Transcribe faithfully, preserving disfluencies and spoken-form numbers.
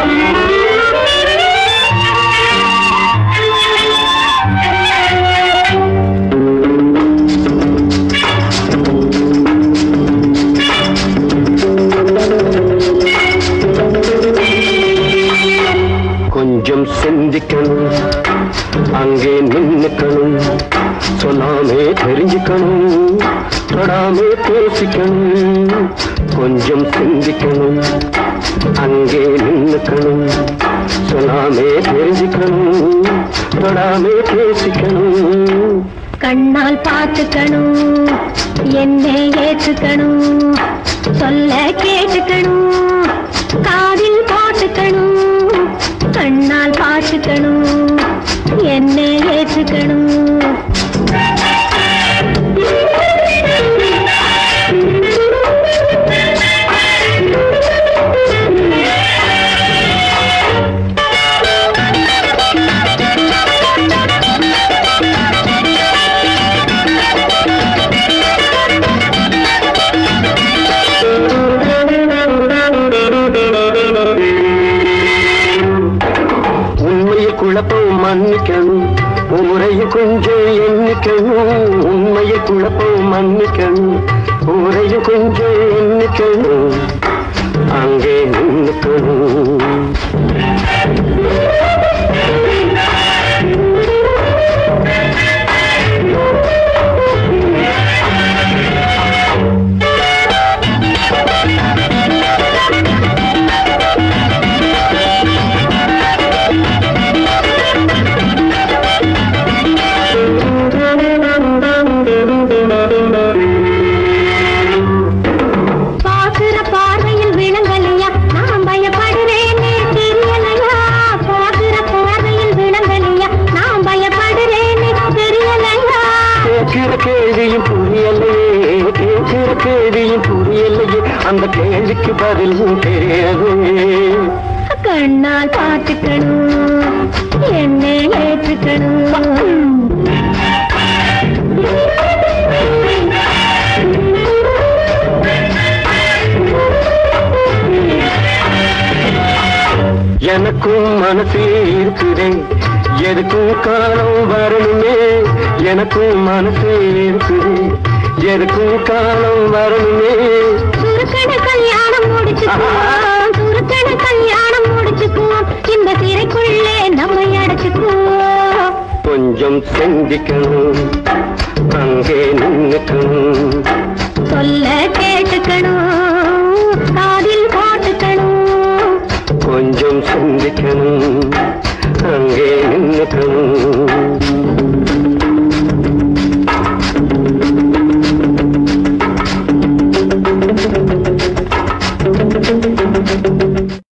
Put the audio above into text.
கொஞ்சம் சிந்திக்கணும், அங்கே நின்னுக்கணும், சொல்லாமே தெரிஞ்சுக்கணும், தொடாமே பேசிக்கணும். கொஞ்சம் சிந்திக்கணும், அங்கே நின்னுக்கணும், சொல்லாமே தெரிஞ்சுக்கணும், தொடாமே பேசிக்கணும். கண்ணால் பார்த்துக்கணும், என்னை ஏற்றுக்கணும், சொல்ல கேட்டுக்கணும், காதில் பாட்டுக்கணும். கண்ணால் பார்த்துக்கணும், என்னை ஏற்றுக்கணும். குழப்பம் மன்னிக்கணும், ஊரையும் கொஞ்சம் எண்ணிக்கணும். உண்மையை குழப்பம் மன்னிக்கணும், ஊரையும் கொஞ்சம் எண்ணிக்கணும், அங்கே நின்னுக்கணும். கேள்வியும் புரியலையே, கேட்கிற கேள்வியும் புரியலையே, அந்த கேள்விக்கு பதிலும் தெரியாது. கண்ணால் பார்த்துக்கணும், என்னை ஏற்றுக்கணும். எனக்கும் மனசே இருக்குதே, எதுக்கும் காலம் வரணுமே. எனக்கும் மனசே இருக்குது, எதுக்கும் காலம் வரணுமே. சுருக்கட கல்யாணம் முடிச்சுக்குவோம், சுருக்கட கல்யாணம் முடிச்சுக்குவோம், இந்த சிறைக்குள்ளே நம்மை அடைச்சுக்குவோம். கொஞ்சம் சிந்திக்கணும், அங்கே நின்னுக்கணும், சொல்ல கேட்டுக்கணும், காதில் போட்டுக்கணும். கொஞ்சம் சிந்திக்கணும்,